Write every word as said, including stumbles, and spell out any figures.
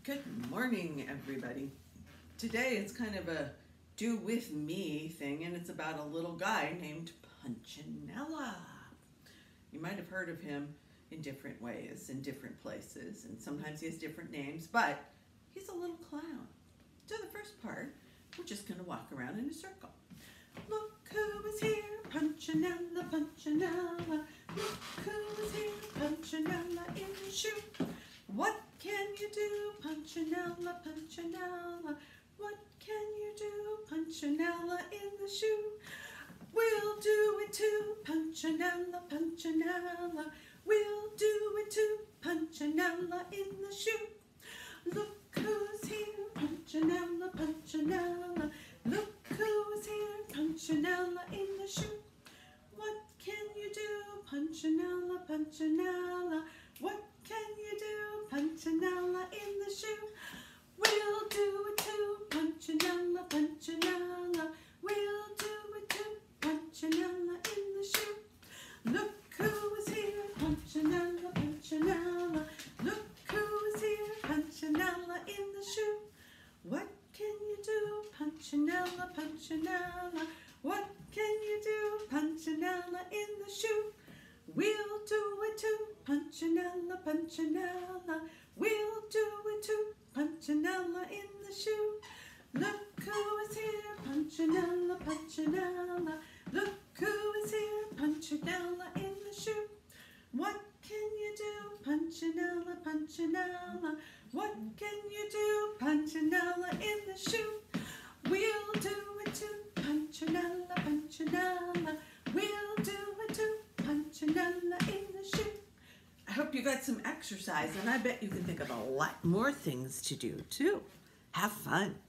Good morning, everybody. Today it's kind of a do with me thing, and it's about a little guy named Punchinella. You might have heard of him in different ways, in different places, and sometimes he has different names, but he's a little clown. So the first part, we're just going to walk around in a circle. Look who is here, Punchinella, Punchinella. Look who is here, Punchinella in the shoe. What can you do, Punchinella, Punchinella? What can you do, Punchinella in the shoe? We'll do it too, Punchinella, Punchinella. We'll do it too, Punchinella in the shoe. Look who's here, Punchinella, Punchinella. Look who's here, Punchinella in the shoe. What can you do, Punchinella, Punchinella? What can you do, Punchinella in the shoe? We'll do it too, Punchinella, Punchinella. We'll do it too, Punchinella in the shoe. Look who is here, Punchinella, Punchinella. Look who is here, Punchinella in the shoe. What can you do, Punchinella, Punchinella? What can you do, Punchinella in the shoe? We'll do it too, Punchinella, Punchinella. We'll do it too, Punchinella in the shoe. Look who is here, Punchinella, Punchinella. Look who is here, Punchinella in the shoe. What can you do, Punchinella, Punchinella? What can you do, Punchinella in the shoe? We'll do it too, Punchinella, Punchinella. We'll do it too, Punchinella in the shoe. I hope you got some exercise, and I bet you can think of a lot more things to do too. Have fun.